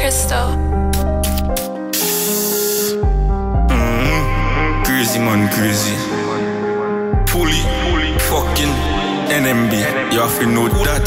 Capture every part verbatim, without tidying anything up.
Christo. Mm-hmm. Crazy man, crazy. Fully, fucking N M B. You have to know that.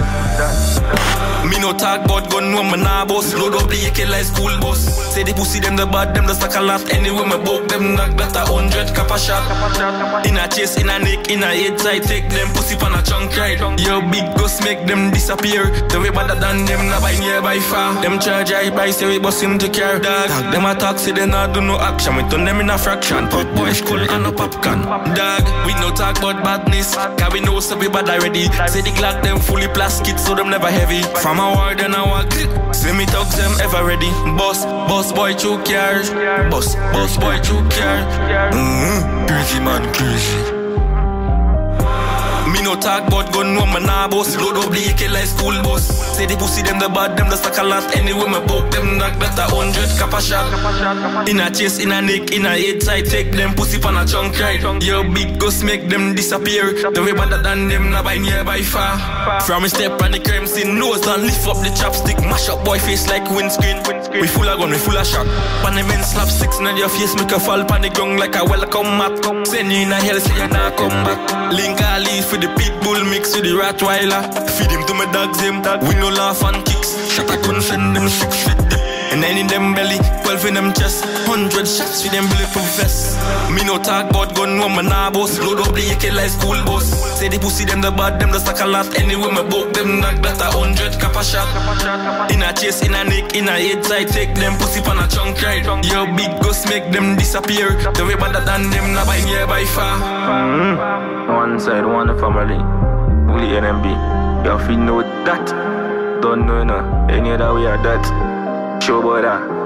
Me no talk about gun when me nah boss. Load up the A K like school bus. Say the pussy them the bad, them the stack a lot. Anyway me book them knock that a hundred cap a shot. In a chase, in a neck, in a head side, take them pussy pan a chunk ride. Your big ghost make them disappear. The way better than them, nah by near by far. Them charge I buy, say we bust him to care. Dog, them a talk, say they not do no action. We turn them in a fraction. Pop boy school and no popcorn. Dog, we no talk about badness. Cause we know so we bad already. Say the Glock them fully plastic, so them never heavy. From a war then I walk. See me thugs them ever ready. Boss, boss boy choke cars. Boss, boss boy choke cars. Mm-hmm. Crazy man, crazy. Me no talk about gun when me nah boss. Load up the A K like school bus. Say the pussy them the bad, them the stack a lot. Anyway me book them knock that a hundred cap a shot. In a chase, in a neck, in a head side, take them pussy pan a chunk ride. Your big ghost make them disappear. The way better than them, nah by near by far. From a step on the crime scene, nose and lift up the chopstick. Mash up boy face like windscreen. We full of gun, we full of shot. Pan the men slap six in your face, make a fall pan the ground like a welcome mat. Send you in a hell, say you nah come back. Link a leaf with the pit bull mix with the Rottweiler. Feed him to my dogs him. We no laugh and kicks. Shot a gun send them six feet deep. And nine in them belly, twelve in them chest. Hundred shots with them bulletproof vest. Me no talk about gun when me nah boss. Load up the A K like school bus. Say the pussy them the bad, them the stack a lot. Anyway me book them knock that a hundred cap a shot. In a chase, in a neck, in a head side, take them pussy pan a chunk ride. Your big ghost make them disappear. The way better than them, nah by near by far. Mm-hmm. One side, one family. Fully N M B. You have to know that. Don't know no. Any other way are that. Show about that.